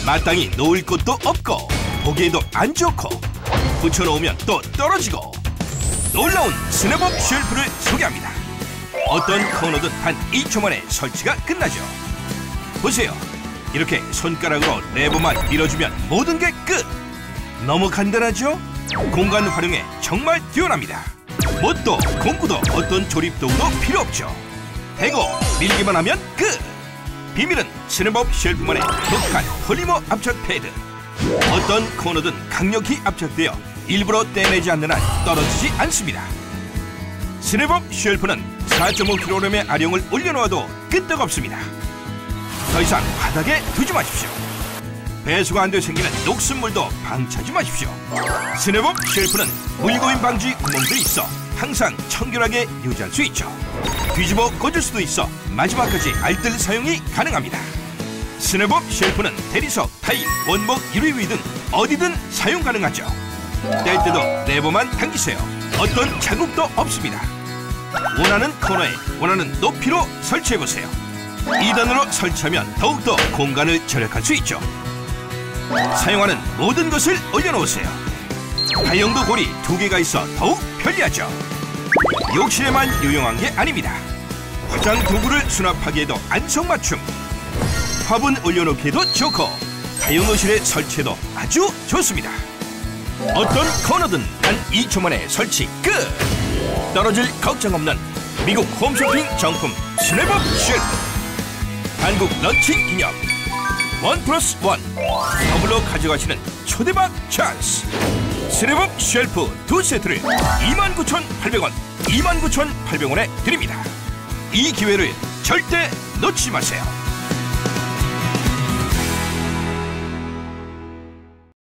마땅히 놓을 곳도 없고 보기에도 안 좋고 붙여놓으면 또 떨어지고 놀라운 스냅업 쉘프를 소개합니다. 어떤 코너든 단 2초 만에 설치가 끝나죠. 보세요. 이렇게 손가락으로 레버만 밀어주면 모든 게 끝! 너무 간단하죠? 공간 활용에 정말 뛰어납니다. 뭣도 공구도 어떤 조립 도구도 필요 없죠. 대고 밀기만 하면 끝! 비밀은 스냅업 쉘프만의 독한 폴리머 압착 패드. 어떤 코너든 강력히 압착되어 일부러 떼내지 않는 한 떨어지지 않습니다. 스냅업 쉘프는 4.5kg의 아령을 올려놓아도 끄떡없습니다. 더 이상 바닥에 두지 마십시오. 배수가 안 돼 생기는 녹슨물도 방치하지 마십시오. 스냅업 쉘프는 물고임 방지 구멍도 있어 항상 청결하게 유지할 수 있죠. 뒤집어 꽂을 수도 있어 마지막까지 알뜰 사용이 가능합니다. 스냅업 쉘프는 대리석, 타일, 원목, 유리위 등 어디든 사용 가능하죠. 뗄 때도 레버만 당기세요. 어떤 자국도 없습니다. 원하는 코너에 원하는 높이로 설치해보세요. 2단으로 설치하면 더욱더 공간을 절약할 수 있죠. 사용하는 모든 것을 올려놓으세요. 다용도 고리 2개가 있어 더욱 편리하죠. 욕실에만 유용한 게 아닙니다. 화장 도구를 수납하기에도 안성맞춤. 화분 올려놓기에도 좋고 다용도실에 설치해도 아주 좋습니다. 어떤 코너든 단 2초 만에 설치 끝! 떨어질 걱정 없는 미국 홈쇼핑 정품 스냅업 쉘프. 한국 런칭 기념 1+1 더블로 가져가시는 초대박 찬스. 스냅업 쉘프 2세트를 29,800원 29,800원에 드립니다. 이 기회를 절대 놓치지 마세요.